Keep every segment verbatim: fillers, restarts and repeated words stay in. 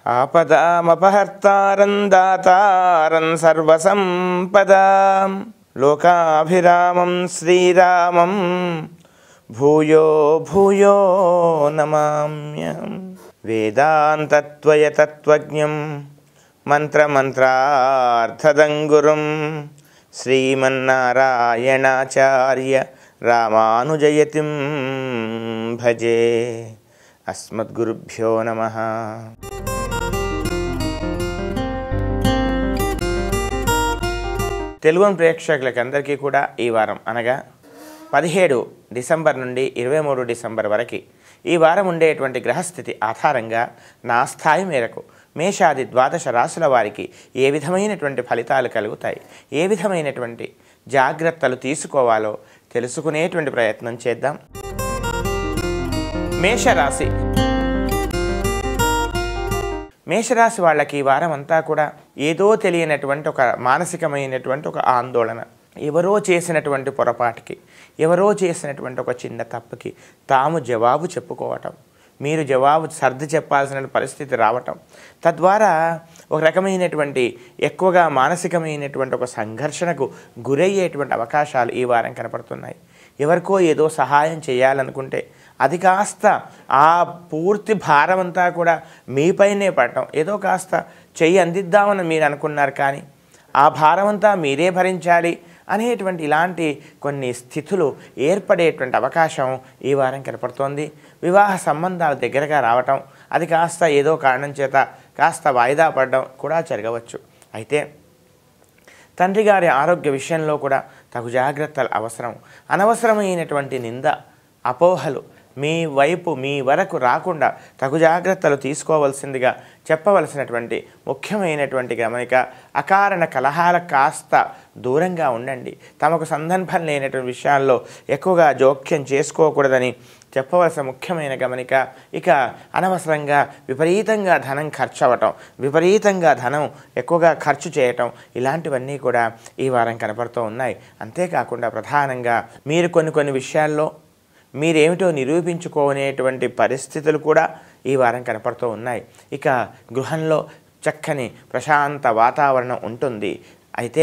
ఆపదామపహర్తారం దాతారం సర్వసంపదాం లోకాభిరామం శ్రీరామం భూయో భూయో నమామ్యహం. వేదాంతత్వయ తత్వజ్ఞం మంత్రమంత్రార్థదంగురుం శ్రీమన్నారాయణాచార్య రామానుజయతిం భజే. అస్మద్గురుభ్యో నమః. తెలుగు ప్రేక్షకులకి అందరికీ కూడా ఈ వారం అనగా పదిహేడు డిసెంబర్ నుండి ఇరవై మూడు డిసెంబర్ వరకు ఈ వారం ఉండేటువంటి గ్రహస్థితి ఆధారంగా నా స్థాయి మేరకు మేషాది ద్వాదశ రాశుల వారికి ఏ విధమైనటువంటి ఫలితాలు కలుగుతాయి, ఏ విధమైనటువంటి జాగ్రత్తలు తీసుకోవాలో తెలుసుకునేటువంటి ప్రయత్నం చేద్దాం. మేషరాశి మేషరాశి వాళ్ళకి ఈ వారం అంతా కూడా ఏదో తెలియనటువంటి ఒక మానసికమైనటువంటి ఒక ఆందోళన, ఎవరో చేసినటువంటి పొరపాటుకి, ఎవరో చేసినటువంటి ఒక చిన్న తప్పుకి తాము జవాబు చెప్పుకోవటం, మీరు జవాబు సర్ది చెప్పాల్సిన పరిస్థితి రావటం, తద్వారా ఒక రకమైనటువంటి ఎక్కువగా మానసికమైనటువంటి ఒక సంఘర్షణకు గురయ్యేటువంటి అవకాశాలు ఈ వారం కనపడుతున్నాయి. ఎవరికో ఏదో సహాయం చేయాలనుకుంటే అది కాస్త ఆ పూర్తి భారం అంతా కూడా మీపైనే పడటం, ఏదో కాస్త చెయ్యి అందిద్దామని మీరు అనుకున్నారు కానీ ఆ భారం అంతా మీరే భరించాలి అనేటువంటి ఇలాంటి కొన్ని స్థితులు ఏర్పడేటువంటి అవకాశం ఈ వారం కనపడుతోంది. వివాహ సంబంధాలు దగ్గరగా రావటం, అది కాస్త ఏదో కారణం చేత కాస్త వాయిదా పడడం కూడా జరగవచ్చు. అయితే తండ్రి గారి ఆరోగ్య విషయంలో కూడా తగు జాగ్రత్తలు అవసరం. అనవసరమైనటువంటి నింద అపోహలు మీ వైపు మీ వరకు రాకుండా తగు జాగ్రత్తలు తీసుకోవలసిందిగా చెప్పవలసినటువంటి ముఖ్యమైనటువంటి గమనిక. అకారణ కలహాలకు కాస్త దూరంగా ఉండండి. తమకు సందర్భం లేనటువంటి విషయాల్లో ఎక్కువగా జోక్యం చేసుకోకూడదని చెప్పవలసిన ముఖ్యమైన గమనిక. ఇక అనవసరంగా విపరీతంగా ధనం ఖర్చు అవ్వటం, విపరీతంగా ధనం ఎక్కువగా ఖర్చు చేయటం, ఇలాంటివన్నీ కూడా ఈ వారం కనపడుతూ ఉన్నాయి. అంతేకాకుండా ప్రధానంగా మీరు కొన్ని కొన్ని విషయాల్లో మీరేమిటో నిరూపించుకోనేటువంటి పరిస్థితులు కూడా ఈ వారం కనపడుతూ ఉన్నాయి. ఇక గృహంలో చక్కని ప్రశాంత వాతావరణం ఉంటుంది. అయితే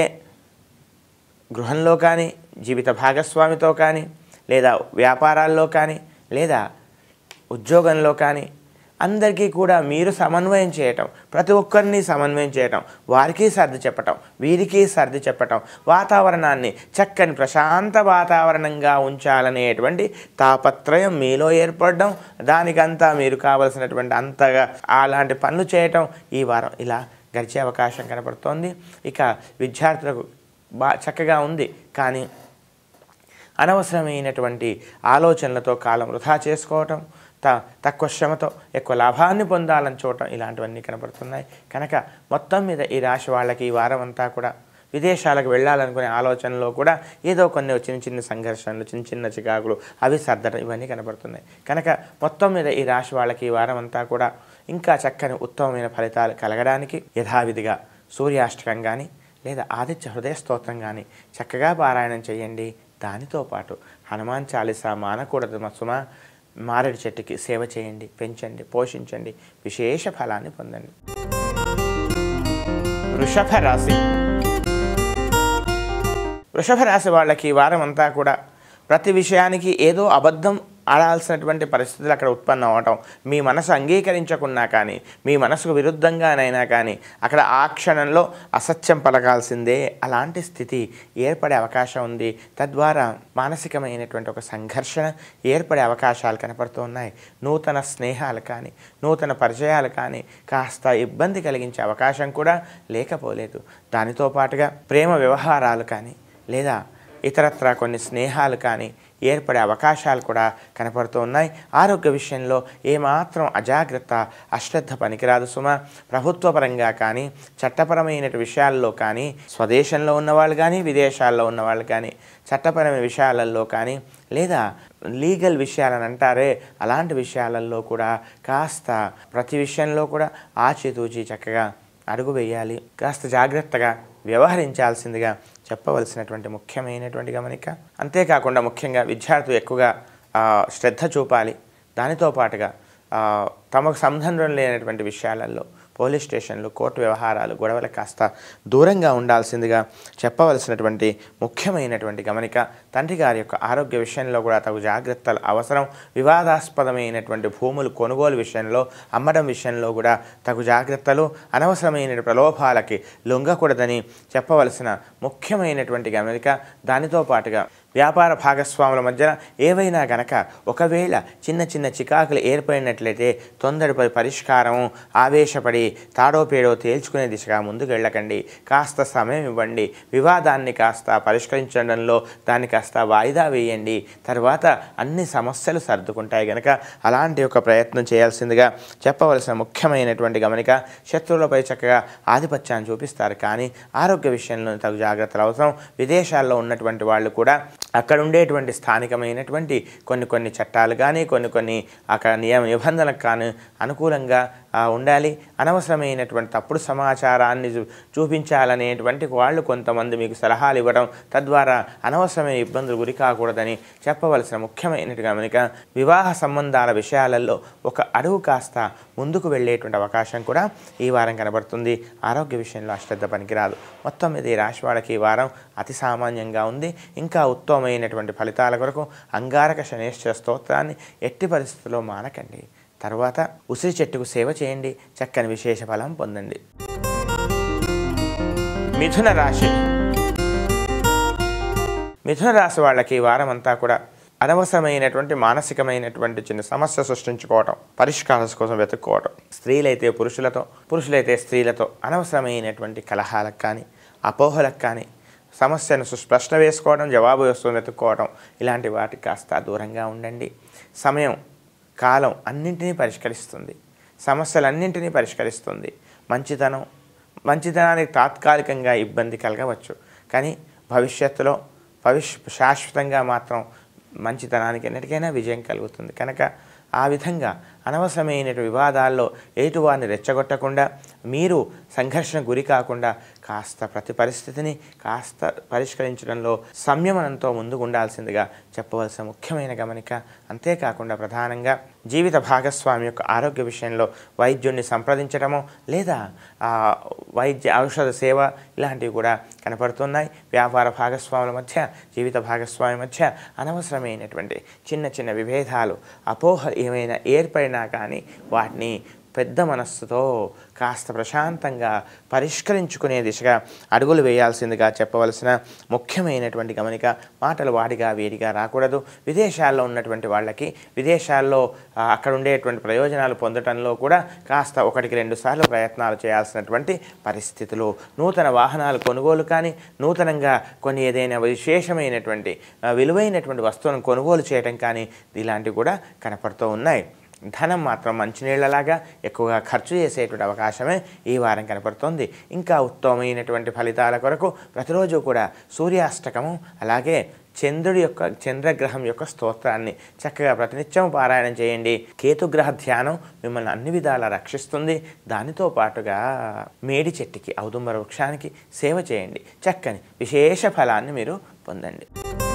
గృహంలో కానీ, జీవిత భాగస్వామితో కానీ, లేదా వ్యాపారాల్లో కానీ, లేదా ఉద్యోగంలో కానీ అందరికీ కూడా మీరు సమన్వయం చేయటం, ప్రతి ఒక్కరిని సమన్వయం చేయటం, వారికి సర్ది చెప్పటం, వీరికి సర్ది చెప్పటం, వాతావరణాన్ని చక్కని ప్రశాంత వాతావరణంగా ఉంచాలనేటువంటి తాపత్రయం మీలో ఏర్పడడం, దానికంతా మీరు కావలసినటువంటి అంతగా అలాంటి పనులు చేయటం ఈ వారం ఇలా గడిచే అవకాశం కనపడుతోంది. ఇక విద్యార్థులకు బా చక్కగా ఉంది, కానీ అనవసరమైనటువంటి ఆలోచనలతో కాలం వృధా చేసుకోవటం, త తక్కువ శ్రమతో ఎక్కువ లాభాన్ని పొందాలని చూడటం, ఇలాంటివన్నీ కనపడుతున్నాయి. కనుక మొత్తం మీద ఈ రాశి వాళ్ళకి ఈ వారం అంతా కూడా విదేశాలకు వెళ్ళాలనుకునే ఆలోచనలో కూడా ఏదో కొన్ని చిన్న చిన్న సంఘర్షణలు, చిన్న చిన్న చికాకులు అవి సర్దడం, ఇవన్నీ కనపడుతున్నాయి. కనుక మొత్తం మీద ఈ రాశి వాళ్ళకి ఈ వారం అంతా కూడా ఇంకా చక్కని ఉత్తమమైన ఫలితాలు కలగడానికి యథావిధిగా సూర్యాష్టకం కానీ లేదా ఆదిత్య హృదయ స్తోత్రం కానీ చక్కగా పారాయణం చేయండి. దానితో పాటు హనుమాన్ చాలీసా మానకూడదు మసుమ, మారేడు చెట్టుకి సేవ చేయండి, పెంచండి, పోషించండి, విశేష ఫలాన్ని పొందండి. వృషభ రాశి వృషభ రాశి వాళ్ళకి ఈ వారం అంతా కూడా ప్రతి విషయానికి ఏదో అబద్ధం ఆడాల్సినటువంటి పరిస్థితులు అక్కడ ఉత్పన్నం అవటం, మీ మనసు అంగీకరించకున్నా కానీ, మీ మనసుకు విరుద్ధంగానైనా కానీ అక్కడ ఆ క్షణంలో అసత్యం పలకాల్సిందే, అలాంటి స్థితి ఏర్పడే అవకాశం ఉంది. తద్వారా మానసికమైనటువంటి ఒక సంఘర్షణ ఏర్పడే అవకాశాలు కనపడుతూ ఉన్నాయి. నూతన స్నేహాలు కానీ, నూతన పరిచయాలు కానీ కాస్త ఇబ్బంది కలిగించే అవకాశం కూడా లేకపోలేదు. దానితో పాటుగా ప్రేమ వ్యవహారాలు కానీ లేదా ఇతరత్రా కొన్ని స్నేహాలు కానీ ఏర్పడే అవకాశాలు కూడా కనపడుతూ ఉన్నాయి. ఆరోగ్య విషయంలో ఏమాత్రం అజాగ్రత్త, అశ్రద్ధ పనికిరాదు సుమ. ప్రభుత్వపరంగా కానీ, చట్టపరమైన విషయాల్లో కానీ, స్వదేశంలో ఉన్నవాళ్ళు కానీ, విదేశాల్లో ఉన్నవాళ్ళు కానీ, చట్టపరమైన విషయాలలో కానీ, లేదా లీగల్ విషయాలని అంటారే అలాంటి విషయాలలో కూడా కాస్త ప్రతి విషయంలో కూడా ఆచితూచి చక్కగా అడుగు వేయాలి. కాస్త జాగ్రత్తగా వ్యవహరించాల్సిందిగా చెప్పవలసినటువంటి ముఖ్యమైనటువంటి గమనిక. అంతేకాకుండా ముఖ్యంగా విద్యార్థులు ఎక్కువగా శ్రద్ధ చూపాలి. దానితో పాటుగా తమకు సంబంధం లేనటువంటి విషయాలలో పోలీస్ స్టేషన్లు, కోర్టు వ్యవహారాలు, గొడవలకు కాస్త దూరంగా ఉండాల్సిందిగా చెప్పవలసినటువంటి ముఖ్యమైనటువంటి గమనిక. తండ్రి గారి యొక్క ఆరోగ్య విషయంలో కూడా తగు జాగ్రత్తలు అవసరం. వివాదాస్పదమైనటువంటి భూములు కొనుగోలు విషయంలో, అమ్మడం విషయంలో కూడా తగు జాగ్రత్తలు. అనవసరమైన ప్రలోభాలకి లొంగకూడదని చెప్పవలసిన ముఖ్యమైనటువంటి గమనిక. దానితో పాటుగా వ్యాపార భాగస్వాముల మధ్య ఏవైనా గనక ఒకవేళ చిన్న చిన్న చికాకులు ఏర్పడినట్లయితే తొందరపై పరిష్కారం, ఆవేశపడి తాడో పేడో తేల్చుకునే దిశగా ముందుకు వెళ్ళకండి. కాస్త సమయం ఇవ్వండి. వివాదాన్ని కాస్త పరిష్కరించడంలో దాన్ని కాస్త వాయిదా వేయండి. తర్వాత అన్ని సమస్యలు సర్దుకుంటాయి గనక అలాంటి ఒక ప్రయత్నం చేయాల్సిందిగా చెప్పవలసిన ముఖ్యమైనటువంటి గమనిక. శత్రువులపై చక్కగా ఆధిపత్యాన్ని చూపిస్తారు, కానీ ఆరోగ్య విషయంలో తగు జాగ్రత్తలు అవసరం. విదేశాల్లో ఉన్నటువంటి వాళ్ళు కూడా అక్కడ ఉండేటువంటి స్థానికమైనటువంటి కొన్ని కొన్ని చట్టాలు కానీ, కొన్ని కొన్ని అక్కడ నియమ నిబంధనలకు కానీ అనుకూలంగా ఉండాలి. అనవసరమైనటువంటి తప్పుడు సమాచారాన్ని చూపించాలనేటువంటి వాళ్ళు కొంతమంది మీకు సలహాలు ఇవ్వడం, తద్వారా అనవసరమైన ఇబ్బందులు గురి కాకూడదని చెప్పవలసిన ముఖ్యమైన గమనిక. వివాహ సంబంధాల విషయాలలో ఒక అడుగు కాస్త ముందుకు వెళ్ళేటువంటి అవకాశం కూడా ఈ వారం కనబడుతుంది. ఆరోగ్య విషయంలో అశ్రద్ధ పనికిరాదు. మొత్తం మీద ఈ రాశి వాళ్ళకి ఈ వారం అతి సామాన్యంగా ఉంది. ఇంకా ఉత్తమమైనటువంటి ఫలితాల కొరకు అంగారక శనేశ్వర స్తోత్రాన్ని ఎట్టి పరిస్థితుల్లో మానకండి. తర్వాత ఉసిరి చెట్టుకు సేవ చేయండి. చక్కని విశేష ఫలం పొందండి. మిథున రాశి. మిథున రాశి వాళ్ళకి ఈ వారం అంతా కూడా అనవసరమైనటువంటి మానసికమైనటువంటి చిన్న సమస్య సృష్టించుకోవటం, పరిష్కారం కోసం వెతుక్కోవటం, స్త్రీలైతే పురుషులతో, పురుషులైతే స్త్రీలతో అనవసరమైనటువంటి కలహాలకు కానీ, అపోహలకు కానీ, సమస్యను ప్రశ్న వేసుకోవడం, జవాబు వేసుకొని వెతుక్కోవడం, ఇలాంటి వాటికి కాస్త దూరంగా ఉండండి. సమయం, కాలం అన్నింటినీ పరిష్కరిస్తుంది. సమస్యలన్నింటినీ పరిష్కరిస్తుంది. మంచితనం, మంచితనానికి తాత్కాలికంగా ఇబ్బంది కలగవచ్చు, కానీ భవిష్యత్తులో భవిష్ శాశ్వతంగా మాత్రం మంచితనానికి ఎన్నిటికైనా విజయం కలుగుతుంది. కనుక ఆ విధంగా అనవసరమైన వివాదాల్లో ఎదుటివారిని రెచ్చగొట్టకుండా, మీరు సంఘర్షణ గురి కాకుండా కాస్త ప్రతి పరిస్థితిని కాస్త పరిష్కరించడంలో సంయమనంతో ముందుకు ఉండాల్సిందిగా చెప్పవలసిన ముఖ్యమైన గమనిక. అంతేకాకుండా ప్రధానంగా జీవిత భాగస్వామి యొక్క ఆరోగ్య విషయంలో వైద్యుడిని సంప్రదించడమో లేదా వైద్య ఔషధ సేవ ఇలాంటివి కూడా కనపడుతున్నాయి. వ్యాపార భాగస్వాముల మధ్య, జీవిత భాగస్వామి మధ్య అనవసరమైనటువంటి చిన్న చిన్న విభేదాలు, అపోహలు ఏమైనా ఏర్పడినా కానీ వాటిని పెద్ద మనస్సుతో కాస్త ప్రశాంతంగా పరిష్కరించుకునే దిశగా అడుగులు వేయాల్సిందిగా చెప్పవలసిన ముఖ్యమైనటువంటి గమనిక. మాటలు వాడిగా వేడిగా రాకూడదు. విదేశాల్లో ఉన్నటువంటి వాళ్ళకి విదేశాల్లో అక్కడ ఉండేటువంటి ప్రయోజనాలు పొందడంలో కూడా కాస్త ఒకటికి రెండు సార్లు ప్రయత్నాలు చేయాల్సినటువంటి పరిస్థితులు. నూతన వాహనాలు కొనుగోలు కానీ, నూతనంగా కొన్ని ఏదైనా విశేషమైనటువంటి విలువైనటువంటి వస్తువులను కొనుగోలు చేయడం కానీ ఇలాంటివి కూడా కనపడుతూ ఉన్నాయి. ధనం మాత్రం మంచినీళ్ళలాగా ఎక్కువగా ఖర్చు చేసేటువంటి అవకాశమే ఈ వారం కనపడుతుంది. ఇంకా ఉత్తమమైనటువంటి ఫలితాల కొరకు ప్రతిరోజు కూడా సూర్యాష్టకము, అలాగే చంద్రుడి యొక్క చంద్రగ్రహం యొక్క స్తోత్రాన్ని చక్కగా ప్రతినిత్యం పారాయణం చేయండి. కేతుగ్రహ ధ్యానం మిమ్మల్ని అన్ని విధాలా రక్షిస్తుంది. దానితో పాటుగా మేడి చెట్టుకి, ఔదుంబర వృక్షానికి సేవ చేయండి. చక్కని విశేష ఫలాన్ని మీరు పొందండి.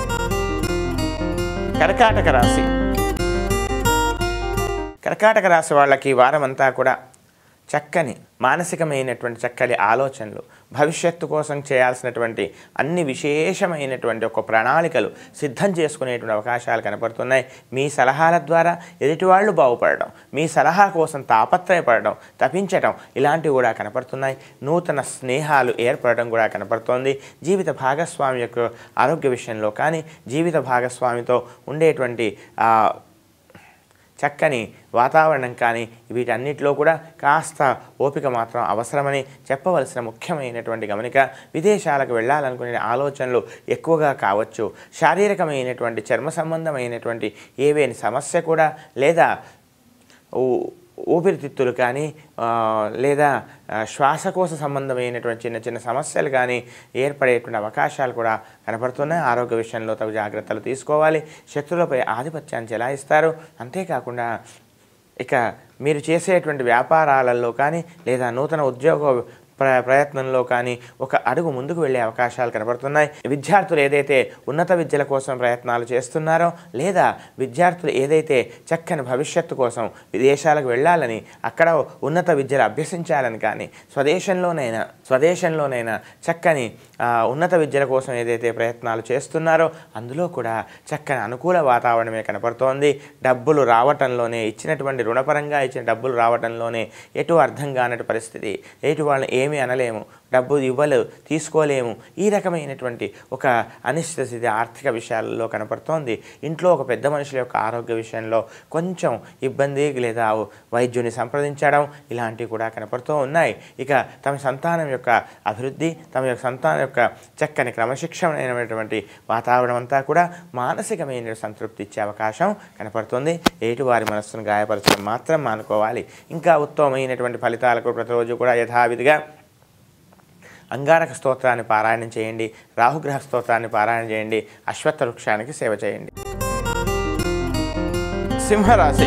కర్కాటక రాశి. కర్కాటక రాశి వాళ్ళకి వారం అంతా కూడా చక్కని మానసికమైనటువంటి చక్కని ఆలోచనలు, భవిష్యత్తు కోసం చేయాల్సినటువంటి అన్ని విశేషమైనటువంటి ఒక ప్రణాళికలు సిద్ధం చేసుకునేటువంటి అవకాశాలు కనపడుతున్నాయి. మీ సలహాల ద్వారా ఎదుటివాళ్ళు బాగుపడడం, మీ సలహా కోసం తాపత్రయపడడం, తపించడం ఇలాంటివి కూడా కనపడుతున్నాయి. నూతన స్నేహాలు ఏర్పడడం కూడా కనపడుతోంది. జీవిత భాగస్వామి యొక్క ఆరోగ్య విషయంలో కానీ, జీవిత భాగస్వామితో ఉండేటువంటి చక్కని వాతావరణం కానీ వీటన్నిటిలో కూడా కాస్త ఓపిక మాత్రం అవసరమని చెప్పవలసిన ముఖ్యమైనటువంటి గమనిక. విదేశాలకు వెళ్ళాలనుకునే ఆలోచనలు ఎక్కువగా కావచ్చు. శారీరకమైనటువంటి చర్మ సంబంధమైనటువంటి ఏవేని సమస్య కూడా, లేదా ఊపిరితిత్తులు కానీ, లేదా శ్వాసకోశ సంబంధమైనటువంటి చిన్న చిన్న సమస్యలు కానీ ఏర్పడేటువంటి అవకాశాలు కూడా కనపడుతున్నాయి. ఆరోగ్య విషయంలో తగు జాగ్రత్తలు తీసుకోవాలి. శత్రువులపై ఆధిపత్యాన్ని చెలాయిస్తారు. అంతేకాకుండా ఇక మీరు చేసేటువంటి వ్యాపారాలలో కానీ, లేదా నూతన ఉద్యోగ ప్ర ప్రయత్నంలో కానీ ఒక అడుగు ముందుకు వెళ్ళే అవకాశాలు కనబడుతున్నాయి. విద్యార్థులు ఏదైతే ఉన్నత విద్యల కోసం ప్రయత్నాలు చేస్తున్నారో లేదా విద్యార్థులు ఏదైతే చక్కని భవిష్యత్తు కోసం విదేశాలకు వెళ్ళాలని అక్కడ ఉన్నత విద్యలు అభ్యసించాలని కానీ స్వదేశంలోనైనా స్వదేశంలోనైనా చక్కని ఉన్నత విద్యల కోసం ఏదైతే ప్రయత్నాలు చేస్తున్నారో అందులో కూడా చక్కని అనుకూల వాతావరణమే కనపడుతోంది. డబ్బులు రావటంలోనే ఇచ్చినటువంటి రుణపరంగా ఇచ్చిన డబ్బులు రావటంలోనే ఎటు అర్థం కానటి పరిస్థితి, ఎటు వాళ్ళని ఏమీ అనలేము, డబ్బు ఇవ్వలేము, తీసుకోలేము, ఈ రకమైనటువంటి ఒక అనిశ్చిత స్థితి ఆర్థిక విషయాలలో కనపడుతోంది. ఇంట్లో ఒక పెద్ద మనుషుల యొక్క ఆరోగ్య విషయంలో కొంచెం ఇబ్బంది లేదా వైద్యుని సంప్రదించడం ఇలాంటివి కూడా కనపడుతూ ఉన్నాయి. ఇక తమ సంతానం యొక్క అభివృద్ధి, తమ యొక్క సంతానం యొక్క చక్కని క్రమశిక్షణమైనటువంటి వాతావరణం అంతా కూడా మానసికమైన సంతృప్తి ఇచ్చే అవకాశం కనపడుతుంది. ఎటు వారి మనస్సును గాయపరచడం మాత్రం మానుకోవాలి. ఇంకా ఉత్తమమైనటువంటి ఫలితాలకు ప్రతిరోజు కూడా యథావిధిగా అంగారక స్తోత్రాన్ని పారాయణం చేయండి, రాహుగ్రహ స్తోత్రాన్ని పారాయణ చేయండి, అశ్వత్థ వృక్షానికి సేవ చేయండి. సింహరాశి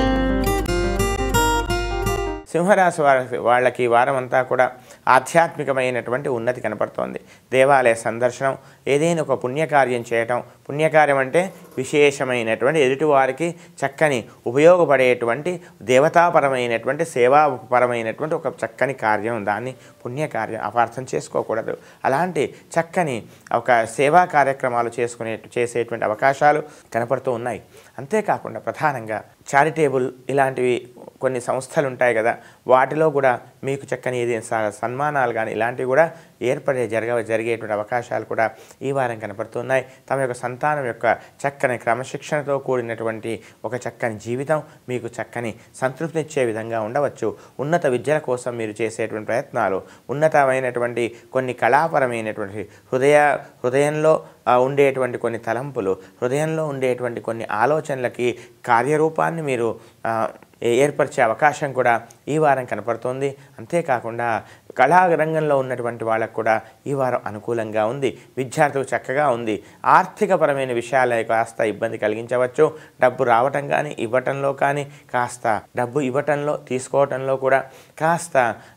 సింహరాశి వారి వాళ్ళకి వారం అంతా కూడా ఆధ్యాత్మికమైనటువంటి ఉన్నతి కనపడుతోంది. దేవాలయ సందర్శనం, ఏదైనా ఒక పుణ్యకార్యం చేయటం, పుణ్యకార్యం అంటే విశేషమైనటువంటి ఎదుటివారికి చక్కని ఉపయోగపడేటువంటి దేవతాపరమైనటువంటి సేవాపరమైనటువంటి ఒక చక్కని కార్యం, దాన్ని పుణ్యకార్యం అపార్థం చేసుకోకూడదు. అలాంటి చక్కని ఒక సేవా కార్యక్రమాలు చేసుకునే చేసేటువంటి అవకాశాలు కనపడుతూ ఉన్నాయి. అంతేకాకుండా ప్రధానంగా చారిటేబుల్ ఇలాంటివి కొన్ని సంస్థలు ఉంటాయి కదా, వాటిలో కూడా మీకు చక్కని ఏది సన్మానాలు కానీ ఇలాంటివి కూడా ఏర్పడే జరగ జరిగేటువంటి అవకాశాలు కూడా ఈ వారం కనపడుతున్నాయి. తమ యొక్క సంతానం యొక్క చక్కని క్రమశిక్షణతో కూడినటువంటి ఒక చక్కని జీవితం మీకు చక్కని సంతృప్తినిచ్చే విధంగా ఉండవచ్చు. ఉన్నత విద్యల కోసం మీరు చేసేటువంటి ప్రయత్నాలు, ఉన్నతమైనటువంటి కొన్ని కళాపరమైనటువంటి హృదయ హృదయంలో ఉండేటువంటి కొన్ని తలంపులు, హృదయంలో ఉండేటువంటి కొన్ని ఆలోచనలకి కార్యరూపాన్ని మీరు ఏర్పరిచే అవకాశం కూడా ఈ వారం కనపడుతోంది. అంతేకాకుండా కళారంగంలో ఉన్నటువంటి వాళ్ళకు కూడా ఈ వారం అనుకూలంగా ఉంది. విద్యార్థులకు చక్కగా ఉంది. ఆర్థికపరమైన విషయాలే కాస్త ఇబ్బంది కలిగించవచ్చు. డబ్బు రావటం కానీ ఇవ్వటంలో కానీ కాస్త డబ్బు ఇవ్వటంలో తీసుకోవటంలో కూడా కాస్త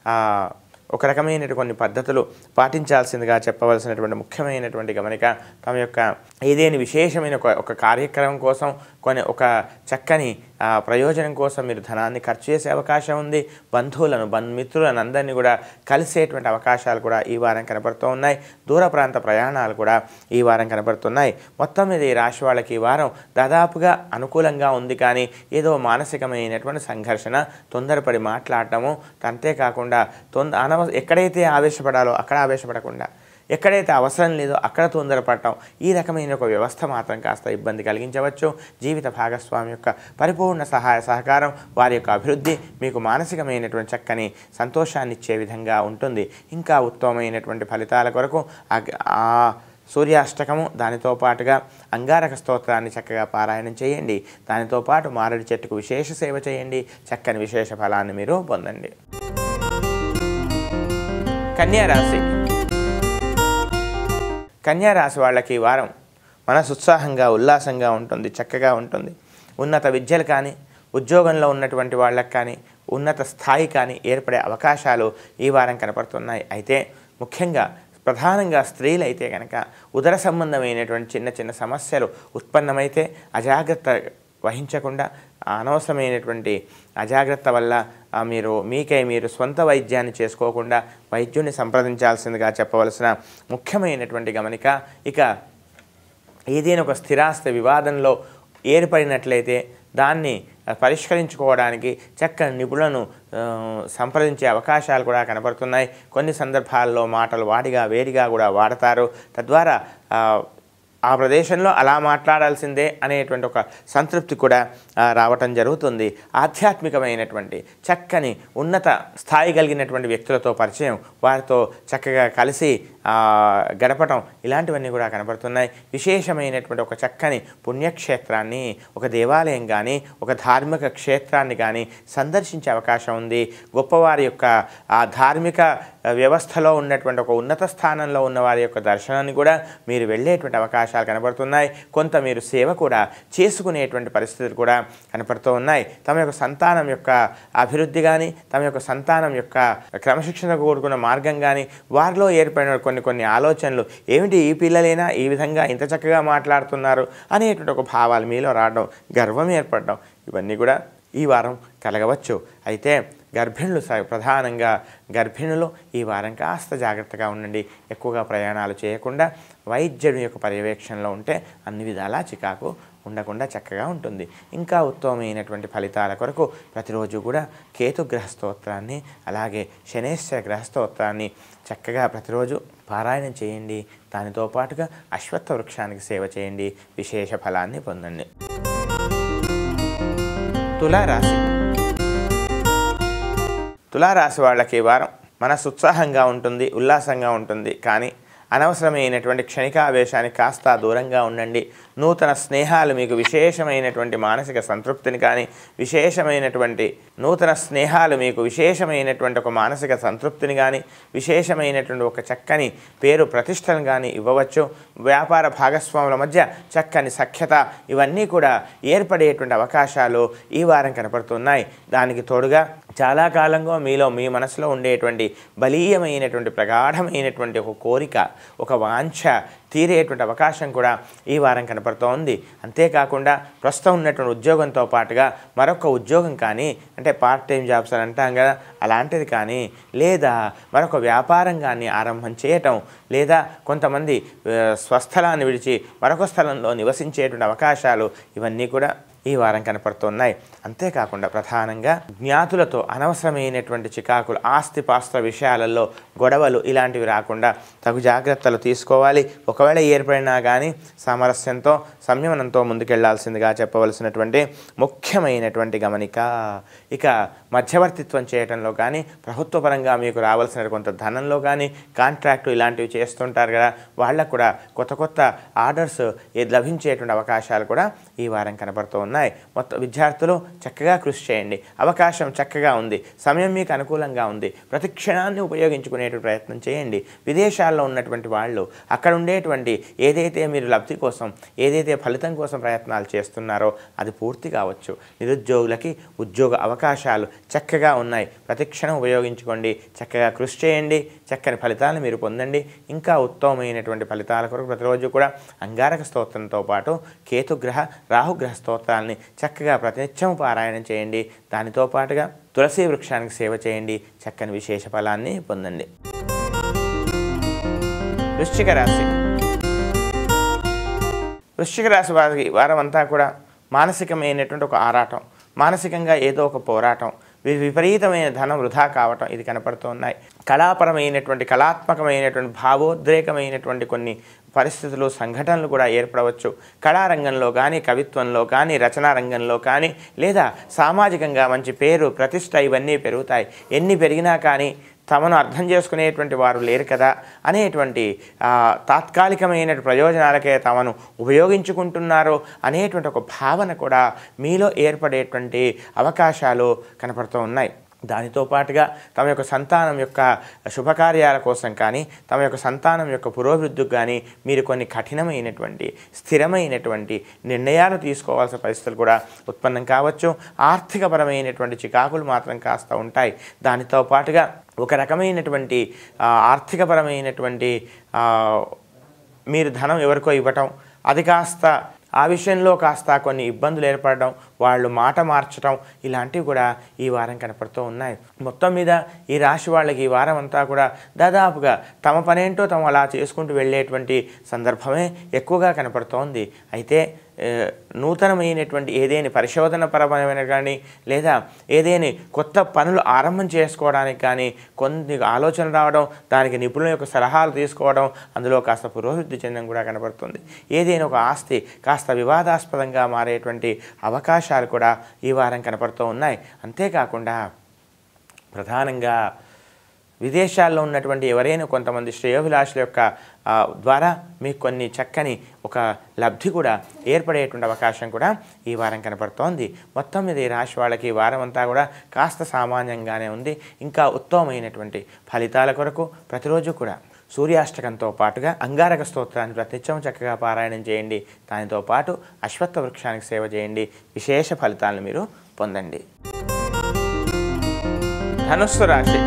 ఒక రకమైన కొన్ని పద్ధతులు పాటించాల్సిందిగా చెప్పవలసినటువంటి ముఖ్యమైనటువంటి గమనిక. తమ యొక్క ఏదైనా విశేషమైన ఒక ఒక కార్యక్రమం కోసం కొన్ని ఒక చక్కని ప్రయోజనం కోసం మీరు ధనాన్ని ఖర్చు చేసే అవకాశం ఉంది. బంధువులను బంధుమిత్రులను అందరినీ కూడా కలిసేటువంటి అవకాశాలు కూడా ఈ వారం కనపడుతూ ఉన్నాయి. దూర ప్రాంత ప్రయాణాలు కూడా ఈ వారం కనపడుతున్నాయి. మొత్తం మీద ఈ రాశి వాళ్ళకి ఈ వారం దాదాపుగా అనుకూలంగా ఉంది. కానీ ఏదో మానసికమైనటువంటి సంఘర్షణ, తొందరపడి మాట్లాడటము, అంతేకాకుండా తొంద అనవ ఎక్కడైతే ఆవేశపడాలో అక్కడ ఆవేశపడకుండా, ఎక్కడైతే అవసరం లేదో అక్కడ తొందరపడటం, ఈ రకమైన ఒక వ్యవస్థ మాత్రం కాస్త ఇబ్బంది కలిగించవచ్చు. జీవిత భాగస్వామి యొక్క పరిపూర్ణ సహాయ సహకారం, వారి యొక్క అభివృద్ధి మీకు మానసికమైనటువంటి చక్కని సంతోషాన్ని ఇచ్చే విధంగా ఉంటుంది. ఇంకా ఉత్తమమైనటువంటి ఫలితాల కొరకు ఆ సూర్యాష్టకము, దానితో పాటుగా అంగారక స్తోత్రాన్ని చక్కగా పారాయణం చేయండి. దానితో పాటు మారడి చెట్టుకు విశేష సేవ చేయండి. చక్కని విశేష ఫలాన్ని మీరు పొందండి. కన్యారాశి కన్యారాశి వాళ్ళకి ఈ వారం మనసు ఉత్సాహంగా ఉల్లాసంగా ఉంటుంది, చక్కగా ఉంటుంది. ఉన్నత విద్యలు కానీ, ఉద్యోగంలో ఉన్నటువంటి వాళ్ళకి కానీ, ఉన్నత స్థాయి కానీ ఏర్పడే అవకాశాలు ఈ వారం కనపడుతున్నాయి. అయితే ముఖ్యంగా ప్రధానంగా స్త్రీలైతే కనుక ఉదర సంబంధమైనటువంటి చిన్న చిన్న సమస్యలు ఉత్పన్నమైతే అజాగ్రత్త వహించకుండా, అనవసరమైనటువంటి అజాగ్రత్త వల్ల మీరు మీకై మీరు స్వంత వైద్యాన్ని చేసుకోకుండా వైద్యుని సంప్రదించాల్సిందిగా చెప్పవలసిన ముఖ్యమైనటువంటి గమనిక. ఇక ఏదైనా ఒక స్థిరాస్తి వివాదంలో ఏర్పడినట్లయితే దాన్ని పరిష్కరించుకోవడానికి చక్కని నిపుణులను సంప్రదించే అవకాశాలు కూడా కనపడుతున్నాయి. కొన్ని సందర్భాల్లో మాటలు వాడిగా వేడిగా కూడా వాడతారు. తద్వారా ఆ ప్రదేశంలో అలా మాట్లాడాల్సిందే అనేటువంటి ఒక సంతృప్తి కూడా రావటం జరుగుతుంది. ఆధ్యాత్మికమైనటువంటి చక్కని ఉన్నత స్థాయి కలిగినటువంటి వ్యక్తులతో పరిచయం, వారితో చక్కగా కలిసి గడపటం ఇలాంటివన్నీ కూడా కనపడుతున్నాయి. విశేషమైనటువంటి ఒక చక్కని పుణ్యక్షేత్రాన్ని, ఒక దేవాలయం కానీ, ఒక ధార్మిక క్షేత్రాన్ని కానీ సందర్శించే అవకాశం ఉంది. గొప్పవారి యొక్క ఆ ధార్మిక వ్యవస్థలో ఉన్నటువంటి ఒక ఉన్నత స్థానంలో ఉన్న వారి యొక్క దర్శనాన్ని కూడా మీరు వెళ్ళేటువంటి అవకాశం అవకాశాలు కనబడుతున్నాయి. కొంత మీరు సేవ కూడా చేసుకునేటువంటి పరిస్థితులు కూడా కనపడుతూ ఉన్నాయి. తమ యొక్క సంతానం యొక్క అభివృద్ధి కానీ, తమ యొక్క సంతానం యొక్క క్రమశిక్షణకు కూడుకున్న మార్గం కానీ, వారిలో ఏర్పడిన కొన్ని కొన్ని ఆలోచనలు, ఏమిటి ఈ పిల్లలైనా ఈ విధంగా ఇంత చక్కగా మాట్లాడుతున్నారు అనేటువంటి ఒక భావాలు మీలో రావడం, గర్వం ఏర్పడడం, ఇవన్నీ కూడా ఈ వారం కలగవచ్చు. అయితే గర్భిణులు ప్రధానంగా గర్భిణులు ఈ వారం కాస్త జాగ్రత్తగా ఉండండి. ఎక్కువగా ప్రయాణాలు చేయకుండా వైద్యుడి యొక్క పర్యవేక్షణలో ఉంటే అన్ని విధాలా చికాకు ఉండకుండా చక్కగా ఉంటుంది. ఇంకా ఉత్తమమైనటువంటి ఫలితాల కొరకు ప్రతిరోజు కూడా కేతుగ్రహ స్తోత్రాన్ని, అలాగే శనేశ్వర గ్రహ స్తోత్రాన్ని చక్కగా ప్రతిరోజు పారాయణం చేయండి. దానితో పాటుగా అశ్వత్థ వృక్షానికి సేవ చేయండి. విశేష ఫలాన్ని పొందండి. తులారాశి. తులారాశి వాళ్ళకి ఈ వారం మనసు ఉత్సాహంగా ఉంటుంది, ఉల్లాసంగా ఉంటుంది. కానీ అనవసరమైనటువంటి క్షణికావేశానికి కాస్త దూరంగా ఉండండి. నూతన స్నేహాలు మీకు విశేషమైనటువంటి మానసిక సంతృప్తిని కానీ, విశేషమైనటువంటి నూతన స్నేహాలు మీకు విశేషమైనటువంటి ఒక మానసిక సంతృప్తిని కానీ, విశేషమైనటువంటి ఒక చక్కని పేరు ప్రతిష్టను కానీ ఇవ్వవచ్చు. వ్యాపార భాగస్వాముల మధ్య చక్కని సఖ్యత, ఇవన్నీ కూడా ఏర్పడేటువంటి అవకాశాలు ఈ వారం కనపడుతున్నాయి. దానికి తోడుగా చాలా కాలంగా మీలో మీ మనసులో ఉండేటువంటి బలీయమైనటువంటి ప్రగాఢమైనటువంటి ఒక కోరిక, ఒక వాంఛ తీరేటువంటి అవకాశం కూడా ఈ వారం కనపడుతోంది. అంతేకాకుండా ప్రస్తుతం ఉన్నటువంటి ఉద్యోగంతో పాటుగా మరొక ఉద్యోగం కానీ, అంటే పార్ట్ టైం జాబ్స్ అని అంటాం కదా, అలాంటిది కానీ, లేదా మరొక వ్యాపారం కానీ ఆరంభం చేయటం, లేదా కొంతమంది స్వస్థలాన్ని విడిచి మరొక స్థలంలో నివసించేటువంటి అవకాశాలు, ఇవన్నీ కూడా ఈ వారం కనపడుతున్నాయి. అంతేకాకుండా ప్రధానంగా జ్ఞాతులతో అనవసరమైనటువంటి చికాకులు, ఆస్తిపాస్తుల విషయాలలో గొడవలు ఇలాంటివి రాకుండా తగు జాగ్రత్తలు తీసుకోవాలి. ఒకవేళ ఏర్పడినా కానీ సామరస్యంతో, సంయమనంతో ముందుకెళ్లాల్సిందిగా చెప్పవలసినటువంటి ముఖ్యమైనటువంటి గమనిక. ఇక మధ్యవర్తిత్వం చేయడంలో కానీ, ప్రభుత్వపరంగా మీకు రావాల్సిన కొంత ధనంలో కానీ, కాంట్రాక్టు ఇలాంటివి చేస్తుంటారు కదా, వాళ్ళకు కూడా కొత్త కొత్త ఆర్డర్స్ లభించేటువంటి అవకాశాలు కూడా ఈ వారం కనబడుతూ ఉన్నాయి. మొత్తం విద్యార్థులు చక్కగా కృషి చేయండి. అవకాశం చక్కగా ఉంది, సమయం మీకు అనుకూలంగా ఉంది. ప్రతి క్షణాన్ని ఉపయోగించుకునేటువంటి ప్రయత్నం చేయండి. విదేశాల్లో ఉన్నటువంటి వాళ్ళు అక్కడ ఉండేటువంటి ఏదైతే మీరు లబ్ధి కోసం, ఏదైతే ఫలితం కోసం ప్రయత్నాలు చేస్తున్నారో అది పూర్తి కావచ్చు. నిరుద్యోగులకి ఉద్యోగ అవకాశాలు చక్కగా ఉన్నాయి. ప్రతి క్షణం ఉపయోగించుకోండి. చక్కగా కృషి చేయండి. చక్కని ఫలితాలను మీరు పొందండి. ఇంకా ఉత్తమమైనటువంటి ఫలితాల కొరకు ప్రతిరోజు కూడా అంగారక స్తోత్రంతో పాటు కేతుగ్రహ, రాహుగ్రహ స్తోత్రాలని చక్కగా ప్రతినిత్యం పారాయణం చేయండి. దానితో పాటుగా తులసి వృక్షానికి సేవ చేయండి. చక్కని విశేష ఫలాన్ని పొందండి. వృశ్చిక రాశి. వృశ్చిక రాశి వారికి వారం అంతా కూడా మానసికమైనటువంటి ఒక ఆరాటం, మానసికంగా ఏదో ఒక పోరాటం, విపరీతమైన ధనం వృధా కావటం ఇది కనపడుతూ ఉన్నాయి. కళాపరమైనటువంటి, కళాత్మకమైనటువంటి, భావోద్రేకమైనటువంటి కొన్ని పరిస్థితులు, సంఘటనలు కూడా ఏర్పడవచ్చు. కళారంగంలో కానీ, కవిత్వంలో కానీ, రచనా రంగంలో కానీ, లేదా సామాజికంగా మంచి పేరు ప్రతిష్ట ఇవన్నీ పెరుగుతాయి. ఎన్ని పెరిగినా కానీ తమను అర్థం చేసుకునేటువంటి వారు లేరు కదా అనేటువంటి తాత్కాలికమైన ప్రయోజనాలకే తమను ఉపయోగించుకుంటున్నారు అనేటువంటి ఒక భావన కూడా మీలో ఏర్పడేటువంటి అవకాశాలు కనపడుతూ ఉన్నాయి. దానితో పాటుగా తమ యొక్క సంతానం యొక్క శుభకార్యాల కోసం కానీ, తమ యొక్క సంతానం యొక్క పురోభివృద్ధికి కానీ మీరు కొన్ని కఠినమైనటువంటి, స్థిరమైనటువంటి నిర్ణయాలు తీసుకోవాల్సిన పరిస్థితులు కూడా ఉత్పన్నం కావచ్చు. ఆర్థికపరమైనటువంటి చికాకులు మాత్రం కాస్త ఉంటాయి. దానితో పాటుగా ఒక రకమైనటువంటి ఆర్థికపరమైనటువంటి మీరు ధనం ఎవరికో ఇవ్వటం, అది కాస్త ఆ విషయంలో కాస్త కొన్ని ఇబ్బందులు ఏర్పడడం, వాళ్ళు మాట మార్చడం, ఇలాంటివి కూడా ఈ వారం కనపడుతూ ఉన్నాయి. మొత్తం మీద ఈ రాశి వాళ్ళకి ఈ వారం అంతా కూడా దాదాపుగా తమ పనేంటో తమ అలా చేసుకుంటూ వెళ్ళేటువంటి సందర్భమే ఎక్కువగా కనపడుతోంది. అయితే నూతనమైనటువంటి ఏదైనా పరిశోధన పరమైన కానీ, లేదా ఏదైనా కొత్త పనులు ఆరంభం చేసుకోవడానికి కానీ కొన్ని ఆలోచన రావడం, దానికి నిపుణుల యొక్క సలహాలు తీసుకోవడం, అందులో కాస్త పురోభివృద్ధి చెందడం కూడా కనపడుతుంది. ఏదైనా ఒక ఆస్తి కాస్త వివాదాస్పదంగా మారేటువంటి అవకాశాలు కూడా ఈ వారం కనపడుతూ ఉన్నాయి. అంతేకాకుండా ప్రధానంగా విదేశాల్లో ఉన్నటువంటి ఎవరైనా కొంతమంది శ్రేయోభిలాషుల యొక్క ద్వారా మీకు కొన్ని చక్కని ఒక లబ్ధి కూడా ఏర్పడేటువంటి అవకాశం కూడా ఈ వారం కనపడుతోంది. మొత్తం మీద ఈ రాశి వాళ్ళకి ఈ వారం అంతా కూడా కాస్త సామాన్యంగానే ఉంది. ఇంకా ఉత్తమమైనటువంటి ఫలితాల కొరకు ప్రతిరోజు కూడా సూర్యాష్టకంతో పాటుగా అంగారక స్తోత్రాన్ని ప్రతినిత్యం చక్కగా పారాయణం చేయండి. దానితో పాటు అశ్వత్థ వృక్షానికి సేవ చేయండి. విశేష ఫలితాలను మీరు పొందండి. ధనుస్సు రాశి.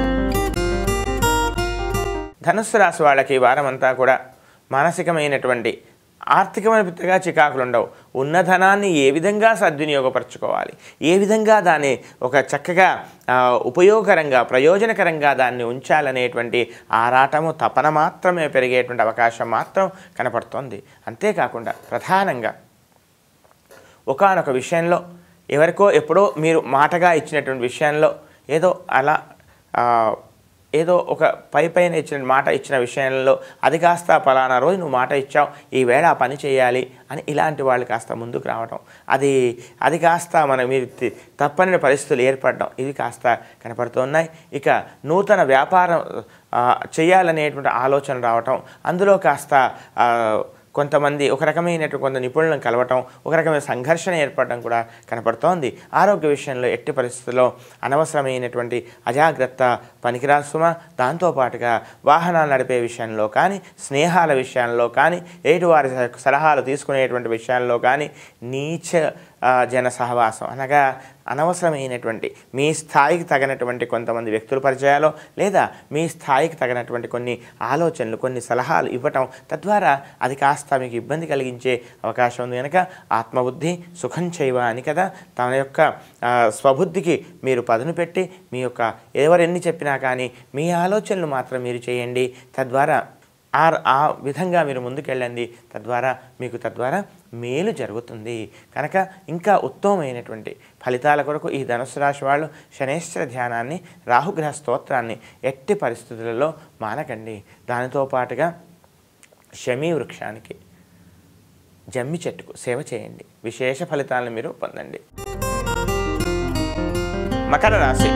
ధనుస్సు రాశి వాళ్ళకి ఈ వారం అంతా కూడా మానసికమైనటువంటి ఆర్థికమైన పెద్దగా చికాకులు ఉండవు. ఉన్న ధనాన్ని ఏ విధంగా సద్వినియోగపరచుకోవాలి, ఏ విధంగా దాన్ని ఒక చక్కగా ఉపయోగకరంగా ప్రయోజనకరంగా దాన్ని ఉంచాలనేటువంటి ఆరాటము తపన మాత్రమే పెరిగేటువంటి అవకాశం మాత్రం కనపడుతోంది. అంతేకాకుండా ప్రధానంగా ఒకానొక విషయంలో ఎవరికో ఎప్పుడో మీరు మాటగా ఇచ్చినటువంటి విషయంలో ఏదో అలా ఏదో ఒక పై పైన ఇచ్చిన మాట ఇచ్చిన విషయంలో అది కాస్త పలానా రోజు నువ్వు మాట ఇచ్చావు, ఈవేళ ఆ పని చేయాలి అని ఇలాంటి వాళ్ళు కాస్త ముందుకు రావడం, అది అది కాస్త మన మీరు తప్పని పరిస్థితులు ఏర్పడడం, ఇవి కాస్త కనపడుతున్నాయి. ఇక నూతన వ్యాపారం చేయాలనేటువంటి ఆలోచన రావటం, అందులో కాస్త కొంతమంది ఒక రకమైనటువంటి కొంత నిపుణులను కలవటం, ఒక రకమైన సంఘర్షణ ఏర్పడడం కూడా కనపడుతోంది. ఆరోగ్య విషయంలో ఎట్టి పరిస్థితుల్లో అనవసరమైనటువంటి అజాగ్రత్త పనికిరాదు సుమ. దాంతోపాటుగా వాహనాలు నడిపే విషయంలో కానీ, స్నేహాల విషయంలో కానీ, ఎదుటివారి సలహాలు తీసుకునేటువంటి విషయాల్లో కానీ నీచ జన సహవాసం అనగా అనవసరమైనటువంటి మీ స్థాయికి తగినటువంటి కొంతమంది వ్యక్తుల పరిచయాలు లేదా మీ స్థాయికి తగినటువంటి కొన్ని ఆలోచనలు కొన్ని సలహాలు ఇవ్వటం, తద్వారా అది కాస్త మీకు ఇబ్బంది కలిగించే అవకాశం ఉంది. కనుక ఆత్మబుద్ధి సుఖం చేయవ అని కదా, తన యొక్క స్వబుద్ధికి మీరు పదును పెట్టి మీ యొక్క ఎవరెన్ని చెప్పినా కానీ మీ ఆలోచనలు మాత్రం మీరు చేయండి. తద్వారా ఆ ఆ విధంగా మీరు ముందుకెళ్ళండి. తద్వారా మీకు తద్వారా మేలు జరుగుతుంది. కనుక ఇంకా ఉత్తమమైనటువంటి ఫలితాల కొరకు ఈ ధనుస్సు రాశి వాళ్ళు శనేశ్వర ధ్యానాన్ని, రాహుగ్రహ స్తోత్రాన్ని ఎట్టి పరిస్థితులలో మానకండి. దానితో పాటుగా శమీ వృక్షానికి, జమ్మి చెట్టుకు సేవ చేయండి. విశేష ఫలితాలను మీరు పొందండి. మకర రాశి.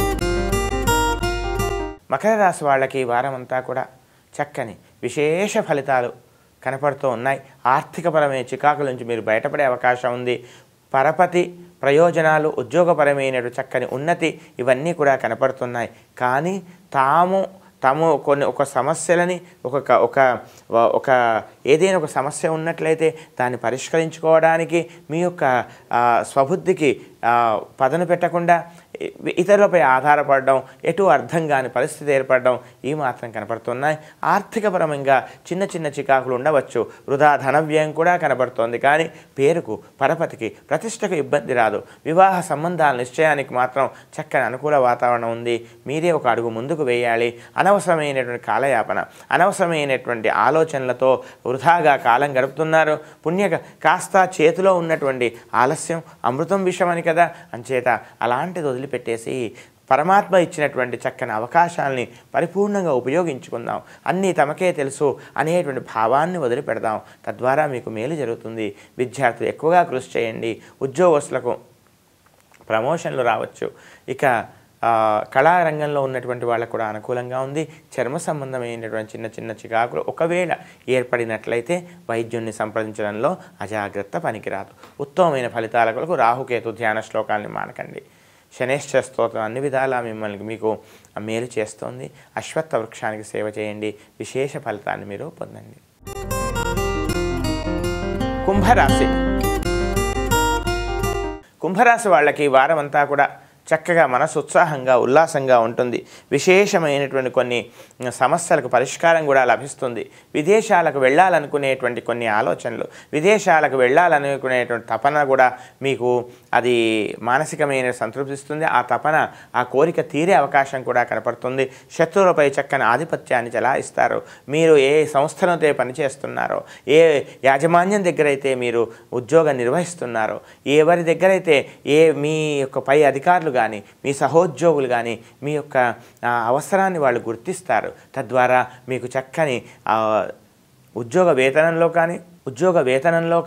మకర రాశి వాళ్ళకి ఈ వారం అంతా కూడా చక్కని విశేష ఫలితాలు కనపడుతూ ఉన్నాయి. ఆర్థికపరమైన చికాకుల నుంచి మీరు బయటపడే అవకాశం ఉంది. పరపతి ప్రయోజనాలు, ఉద్యోగపరమైన చక్కని ఉన్నతి ఇవన్నీ కూడా కనపడుతున్నాయి. కానీ తాము తాము కొన్ని ఒక సమస్యలని ఒక ఒక ఒక ఏదైనా ఒక సమస్య ఉన్నట్లయితే దాన్ని పరిష్కరించుకోవడానికి మీ యొక్క స్వబుద్ధికి పదను పెట్టకుండా ఇతరులపై ఆధారపడడం, ఎటు అర్థం కాని పరిస్థితి ఏర్పడడం ఈ మాత్రం కనపడుతున్నాయి. ఆర్థికపరంగా చిన్న చిన్న చికాకులు ఉండవచ్చు. వృధా ధన వ్యయం కూడా కనబడుతోంది. కానీ పేరుకు, పరపతికి, ప్రతిష్టకు ఇబ్బంది రాదు. వివాహ సంబంధాల నిశ్చయానికి మాత్రం చక్కని అనుకూల వాతావరణం ఉంది. మీరే ఒక అడుగు ముందుకు వేయాలి. అనవసరమైనటువంటి కాలయాపన, అనవసరమైనటువంటి ఆలోచనలతో వృధాగా కాలం గడుపుతున్నారు. పుణ్య కాస్త చేతిలో ఉన్నటువంటి ఆలస్యం అమృతం విషయం అని కదా, అంచేత అలాంటిది వదిలిపెట్టేసి పరమాత్మ ఇచ్చినటువంటి చక్కని అవకాశాలని పరిపూర్ణంగా ఉపయోగించుకుందాం. అన్నీ తమకే తెలుసు అనేటువంటి భావాన్ని వదిలిపెడదాం. తద్వారా మీకు మేలు జరుగుతుంది. విద్యార్థులు ఎక్కువగా కృషి చేయండి. ఉద్యోగస్తులకు ప్రమోషన్లు రావచ్చు. ఇక కళారంగంలో ఉన్నటువంటి వాళ్ళకు కూడా అనుకూలంగా ఉంది. చర్మ సంబంధమైనటువంటి చిన్న చిన్న చికాకులు ఒకవేళ ఏర్పడినట్లయితే వైద్యుడిని సంప్రదించడంలో అజాగ్రత్త పనికిరాదు. ఉత్తమమైన ఫలితాల కొరకు రాహుకేతు ధ్యాన శ్లోకాలని మానకండి. శనేశ్వర స్తోత్రం అన్ని విధాలా మిమ్మల్ని మీకు మేలు చేస్తోంది. అశ్వత్థ వృక్షానికి సేవ చేయండి. విశేష ఫలితాన్ని మీరు పొందండి. కుంభరాశి. కుంభరాశి వాళ్ళకి వారం అంతా కూడా చక్కగా మనసు ఉత్సాహంగా ఉల్లాసంగా ఉంటుంది. విశేషమైనటువంటి కొన్ని సమస్యలకు పరిష్కారం కూడా లభిస్తుంది. విదేశాలకు వెళ్ళాలనుకునేటువంటి కొన్ని ఆలోచనలు, విదేశాలకు వెళ్ళాలనుకునేటువంటి తపన కూడా మీకు అది మానసికమైన సంతృప్తిస్తుంది. ఆ తపన, ఆ కోరిక తీరే అవకాశం కూడా కనపడుతుంది. శత్రువులపై చక్కని ఆధిపత్యాన్ని చెలాయిస్తారు. మీరు ఏ సంస్థలతో పనిచేస్తున్నారో, ఏ యాజమాన్యం దగ్గర అయితే మీరు ఉద్యోగం నిర్వహిస్తున్నారో, ఎవరి దగ్గరైతే ఏ మీ యొక్క పై అధికారులు కానీ మీ సహోద్యోగులు కానీ మీ యొక్క అవసరాన్ని వాళ్ళు గుర్తిస్తారు. తద్వారా మీకు చక్కని ఉద్యోగ వేతనంలో కానీ ఉద్యోగ వేతనంలో కానీ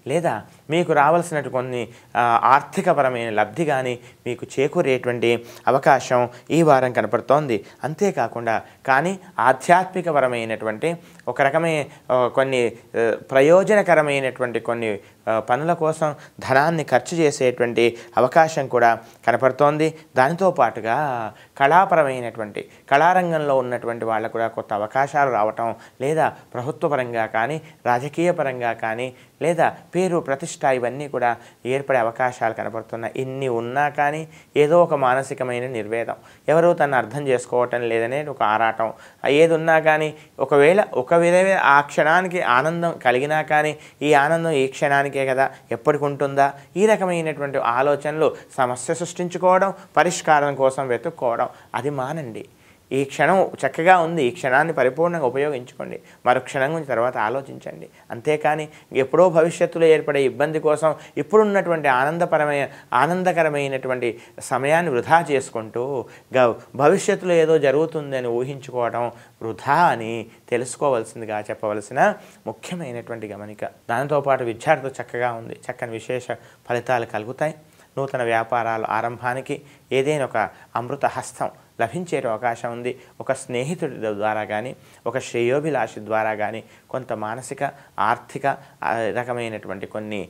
లేదా మీకు రావాల్సినటువంటి కొన్ని ఆర్థికపరమైన లబ్ధి కానీ మీకు చేకూరేటువంటి అవకాశం ఈ వారం కనపడుతోంది. అంతేకాకుండా కానీ ఆధ్యాత్మికపరమైనటువంటి ఒక రకమైన కొన్ని ప్రయోజనకరమైనటువంటి కొన్ని పనుల కోసం ధనాన్ని ఖర్చు చేసేటువంటి అవకాశం కూడా కనపడుతోంది. దానితో పాటుగా కళాపరమైనటువంటి కళారంగంలో ఉన్నటువంటి వాళ్ళకు కూడా కొత్త అవకాశాలు రావటం, లేదా ప్రభుత్వ పరంగా కానీ రాజకీయ పరంగా కానీ లేదా పేరు ప్రతిష్ట ఇవన్నీ కూడా ఏర్పడే అవకాశాలు కనపడుతున్నాయి. ఇన్ని ఉన్నా కానీ ఏదో ఒక మానసికమైన నిర్వేదం, ఎవరో తను అర్థం చేసుకోవటం లేదనే ఒక ఆరాటం, ఏది ఉన్నా కానీ ఒకవేళ ఒక విధమే ఆ క్షణానికి ఆనందం కలిగినా కానీ ఈ ఆనందం ఈ క్షణానికే కదా, ఎప్పటికి ఉంటుందా, ఈ రకమైనటువంటి ఆలోచనలు సమస్య సృష్టించుకోవడం, పరిష్కారం కోసం వెతుక్కోవడం అది మానండి. ఈ క్షణం చక్కగా ఉంది, ఈ క్షణాన్ని పరిపూర్ణంగా ఉపయోగించుకోండి, మరో క్షణం గురించి తర్వాత ఆలోచించండి. అంతేకాని ఎప్పుడో భవిష్యత్తులో ఏర్పడే ఇబ్బంది కోసం ఇప్పుడున్నటువంటి ఆనందపరమైన ఆనందకరమైనటువంటి సమయాన్ని వృధా చేసుకుంటూ భవిష్యత్తులో ఏదో జరుగుతుందని ఊహించుకోవడం వృధా అని తెలుసుకోవాల్సిందిగా చెప్పవలసిన ముఖ్యమైనటువంటి గమనిక. దాంతోపాటు విద్యార్థులు చక్కగా ఉంది, చక్కని విశేష ఫలితాలు కలుగుతాయి. నూతన వ్యాపారాల ఆరంభానికి ఏదైనా ఒక అమృత హస్తం లభించే అవకాశం ఉంది. ఒక స్నేహితుడి ద్వారా కానీ ఒక శ్రేయోభిలాషి ద్వారా కానీ కొంత మానసిక ఆర్థిక రకమైనటువంటి కొన్ని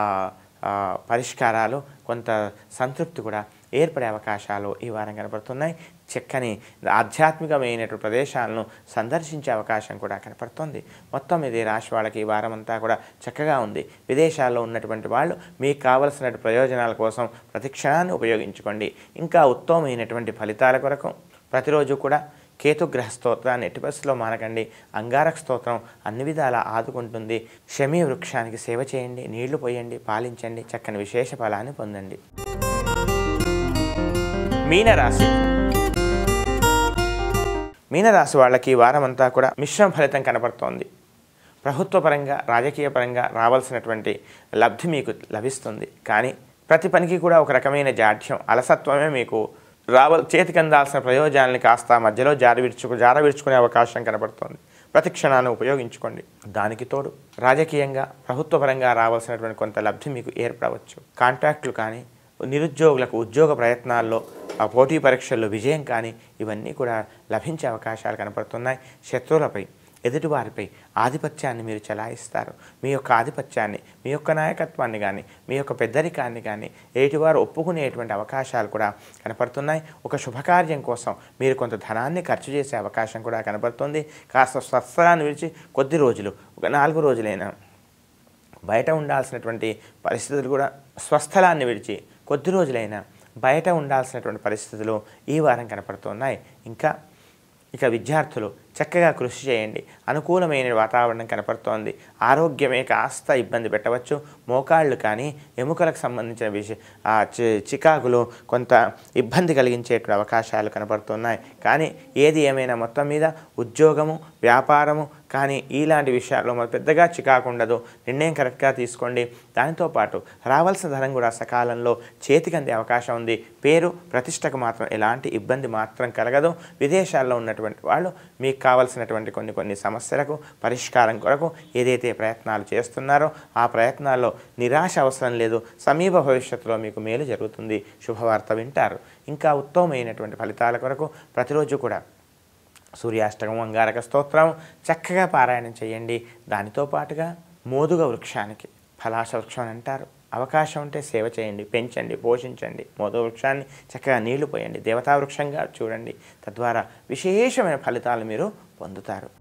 పరిష్కారాలు, కొంత సంతృప్తి కూడా ఏర్పడే అవకాశాలు ఈ వారం కనపడుతున్నాయి. చక్కని ఆధ్యాత్మికమైనటువంటి ప్రదేశాలను సందర్శించే అవకాశం కూడా కనపడుతుంది. మొత్తం ఇది రాశి వాళ్ళకి ఈ వారం అంతా కూడా చక్కగా ఉంది. విదేశాల్లో ఉన్నటువంటి వాళ్ళు మీకు కావలసిన ప్రయోజనాల కోసం ప్రతి క్షణాన్ని ఉపయోగించుకోండి. ఇంకా ఉత్తమమైనటువంటి ఫలితాల కొరకు ప్రతిరోజు కూడా కేతుగ్రహ స్తోత్రాన్ని ఎట్టి పరిస్థితిలో మానకండి. అంగారక స్తోత్రం అన్ని విధాలా ఆదుకుంటుంది. శమీ వృక్షానికి సేవ చేయండి, నీళ్లు పోయండి, పాలించండి, చక్కని విశేష ఫలాన్ని పొందండి. మీనరాశి మీనరాశి వాళ్ళకి వారం అంతా కూడా మిశ్రమ ఫలితం కనపడుతోంది. ప్రభుత్వ పరంగా రాజకీయ పరంగా రావాల్సినటువంటి లబ్ధి మీకు లభిస్తుంది. కానీ ప్రతి పనికి కూడా ఒక రకమైన జాడ్యం, అలసత్వమే మీకు రావ చేతికి అందాల్సిన ప్రయోజనాన్ని కాస్త మధ్యలో జారి విడుచుకు జార విడుచుకునే అవకాశం కనబడుతోంది. ప్రతి క్షణాన్ని ఉపయోగించుకోండి. దానికి తోడు రాజకీయంగా ప్రభుత్వ పరంగా రావాల్సినటువంటి కొంత లబ్ధి మీకు ఏర్పడవచ్చు. కాంట్రాక్టులు కానీ, నిరుద్యోగులకు ఉద్యోగ ప్రయత్నాల్లో ఆ పోటీ పరీక్షల్లో విజయం కానీ ఇవన్నీ కూడా లభించే అవకాశాలు కనపడుతున్నాయి. శత్రువులపై ఎదుటివారిపై ఆధిపత్యాన్ని మీరు చెలాయిస్తారు. మీ యొక్క ఆధిపత్యాన్ని, మీ యొక్క నాయకత్వాన్ని కానీ, మీ యొక్క పెద్దరికాన్ని కానీ ఎదుటివారు ఒప్పుకునేటువంటి అవకాశాలు కూడా కనపడుతున్నాయి. ఒక శుభకార్యం కోసం మీరు కొంత ధనాన్ని ఖర్చు చేసే అవకాశం కూడా కనపడుతుంది. కాస్త స్వస్థలాన్ని విడిచి కొద్ది రోజులు, ఒక నాలుగు రోజులైనా బయట ఉండాల్సినటువంటి పరిస్థితులు కూడా, స్వస్థలాన్ని విడిచి కొద్ది రోజులైనా బయట ఉండాల్సినటువంటి పరిస్థితులు ఈ వారం కనపడుతున్నాయి. ఇంకా ఇక విద్యార్థులు చక్కగా కృషి చేయండి. అనుకూలమైన వాతావరణం కనపడుతోంది. ఆరోగ్యమే కాస్త ఇబ్బంది పెట్టవచ్చు. మోకాళ్ళు కానీ ఎముకలకు సంబంధించిన విషయ చికాకులు కొంత ఇబ్బంది కలిగించేటువంటి అవకాశాలు కనపడుతున్నాయి. కానీ ఏది ఏమైనా మొత్తం మీద ఉద్యోగము, వ్యాపారము కానీ ఇలాంటి విషయాల్లో మరి పెద్దగా చికాకు ఉండదు. నిర్ణయం కరెక్ట్గా తీసుకోండి. దానితో పాటు రావాల్సిన ధనం కూడా సకాలంలో చేతికి అందే అవకాశం ఉంది. పేరు ప్రతిష్టకు మాత్రం ఎలాంటి ఇబ్బంది మాత్రం కలగదు. విదేశాల్లో ఉన్నటువంటి వాళ్ళు మీకు కావలసినటువంటి కొన్ని కొన్ని సమస్యలకు పరిష్కారం కొరకు ఏదైతే ప్రయత్నాలు చేస్తున్నారో ఆ ప్రయత్నాల్లో నిరాశ అవసరం లేదు. సమీప భవిష్యత్తులో మీకు మేలు జరుగుతుంది. శుభవార్త వింటారు. ఇంకా ఉత్తమమైనటువంటి ఫలితాల కొరకు ప్రతిరోజు కూడా సూర్యాష్టకం, అంగారక స్తోత్రం చక్కగా పారాయణం చేయండి. దానితో పాటుగా మోదుగ వృక్షానికి ఫలాశ వృక్షం అని అంటారు. అవకాశం ఉంటే సేవ చేయండి, పెంచండి, పోషించండి. మోదుగ వృక్షాన్ని చక్కగా నీళ్లు పోయండి, దేవతా వృక్షంగా చూడండి. తద్వారా విశేషమైన ఫలితాలు మీరు పొందుతారు.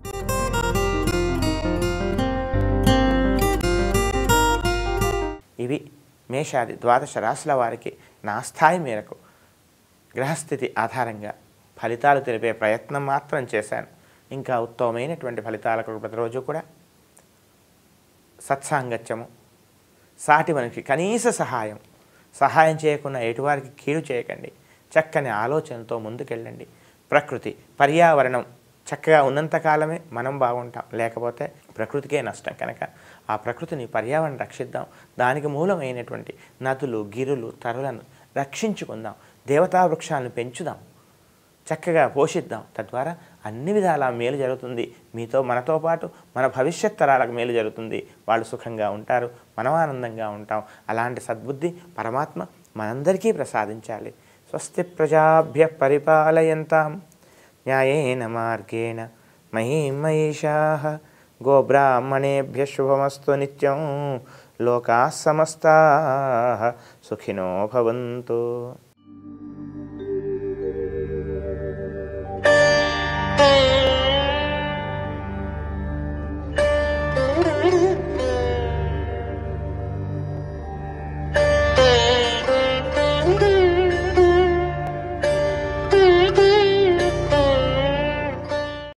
ఇవి మేషాది ద్వాదశ రాశుల వారికి నా స్థాయి మేరకు గ్రహస్థితి ఆధారంగా ఫలితాలు తెలిపే ప్రయత్నం మాత్రం చేశాను. ఇంకా ఉత్తమమైనటువంటి ఫలితాలకు ప్రతిరోజు కూడా సత్సాంగత్యము, సాటి మనిషి కనీస సహాయం సహాయం చేయకుండా ఎటువారికి కీడు చేయకండి. చక్కని ఆలోచనతో ముందుకెళ్ళండి. ప్రకృతి పర్యావరణం చక్కగా ఉన్నంతకాలమే మనం బాగుంటాం, లేకపోతే ప్రకృతికే నష్టం. కనుక ఆ ప్రకృతిని పర్యావరణం రక్షిద్దాం. దానికి మూలమైనటువంటి నదులు, గిరులు, తరులను రక్షించుకుందాం. దేవతా వృక్షాలను పెంచుదాం, చక్కగా పోషిద్దాం. తద్వారా అన్ని విధాలా మేలు జరుగుతుంది. మీతో మనతో పాటు మన భవిష్యత్ తరాలకు మేలు జరుగుతుంది. వాళ్ళు సుఖంగా ఉంటారు, మనం ఆనందంగా ఉంటాం. అలాంటి సద్బుద్ధి పరమాత్మ మనందరికీ ప్రసాదించాలి. స్వస్తి ప్రజాభ్య పరిపాలయంతాం న్యాయేన మార్గేణ మహీం మహిషాః గోబ్రాహ్మణేభ్య శుభమస్తు నిత్యం లోకాః సమస్తాః సుఖినో భవంతు.